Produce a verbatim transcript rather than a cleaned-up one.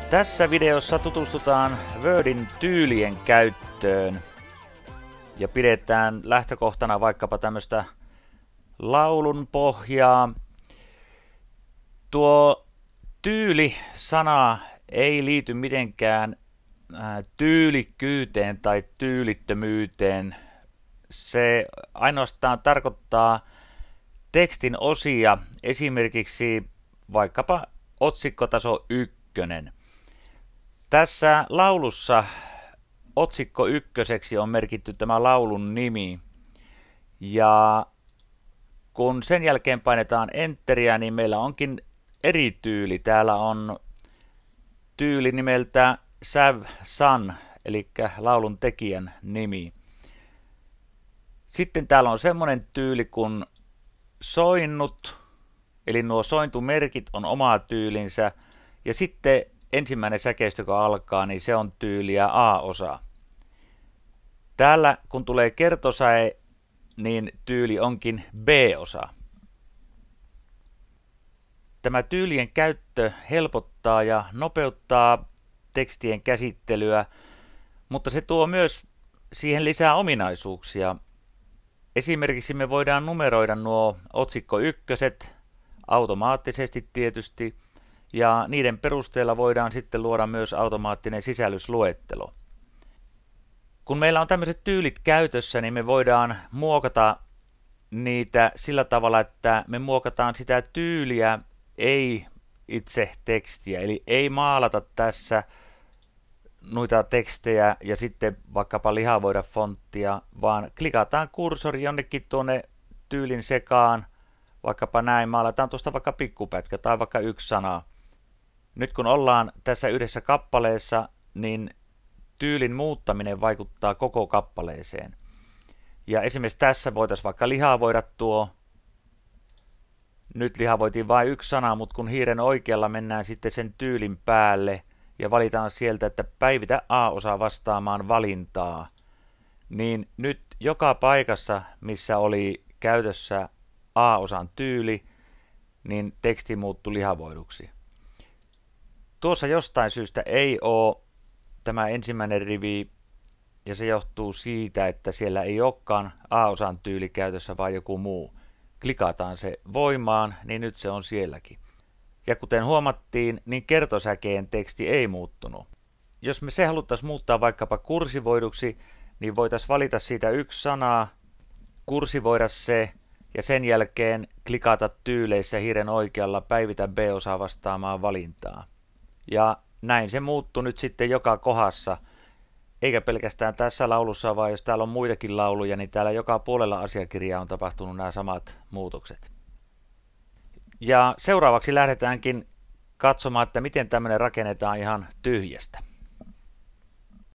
Tässä videossa tutustutaan Wordin tyylien käyttöön ja pidetään lähtökohtana vaikkapa tämmöistä laulun pohjaa. Tuo tyyli-sana ei liity mitenkään tyylikkyyteen tai tyylittömyyteen. Se ainoastaan tarkoittaa tekstin osia, esimerkiksi vaikkapa otsikkotaso ykkönen. Tässä laulussa otsikko ykköseksi on merkitty tämä laulun nimi, ja kun sen jälkeen painetaan enteriä, niin meillä onkin eri tyyli. Täällä on tyyli nimeltä Sav Sun, eli laulun tekijän nimi. Sitten täällä on semmoinen tyyli kuin soinnut, eli nuo sointumerkit on oma tyylinsä, ja sitten ensimmäinen säkeistö, joka alkaa, niin se on tyyliä A-osa. Täällä kun tulee kertosäe, niin tyyli onkin B-osa. Tämä tyylien käyttö helpottaa ja nopeuttaa tekstien käsittelyä, mutta se tuo myös siihen lisää ominaisuuksia. Esimerkiksi me voidaan numeroida nuo otsikko ykköset automaattisesti tietysti, ja niiden perusteella voidaan sitten luoda myös automaattinen sisällysluettelo. Kun meillä on tämmöiset tyylit käytössä, niin me voidaan muokata niitä sillä tavalla, että me muokataan sitä tyyliä, ei itse tekstiä. Eli ei maalata tässä noita tekstejä ja sitten vaikkapa lihavoida fonttia, vaan klikataan kursori jonnekin tuonne tyylin sekaan, vaikkapa näin, maalataan tuosta vaikka pikkupätkä tai vaikka yksi sana. Nyt kun ollaan tässä yhdessä kappaleessa, niin tyylin muuttaminen vaikuttaa koko kappaleeseen. Ja esimerkiksi tässä voitaisiin vaikka lihavoida tuo. Nyt lihavoitiin vain yksi sana, mutta kun hiiren oikealla mennään sitten sen tyylin päälle ja valitaan sieltä, että päivitä A-osa vastaamaan valintaa, niin nyt joka paikassa, missä oli käytössä A-osan tyyli, niin teksti muuttui lihavoiduksi. Tuossa jostain syystä ei ole tämä ensimmäinen rivi, ja se johtuu siitä, että siellä ei olekaan A-osan tyyli käytössä, vaan joku muu. Klikataan se voimaan, niin nyt se on sielläkin. Ja kuten huomattiin, niin kertosäkeen teksti ei muuttunut. Jos me se haluttaisiin muuttaa vaikkapa kursivoiduksi, niin voitaisiin valita siitä yksi sanaa, kursivoida se, ja sen jälkeen klikata tyyleissä hiiren oikealla päivitä B-osaa vastaamaan valintaa. Ja näin se muuttui nyt sitten joka kohdassa, eikä pelkästään tässä laulussa, vaan jos täällä on muitakin lauluja, niin täällä joka puolella asiakirjaa on tapahtunut nämä samat muutokset. Ja seuraavaksi lähdetäänkin katsomaan, että miten tämmöinen rakennetaan ihan tyhjästä.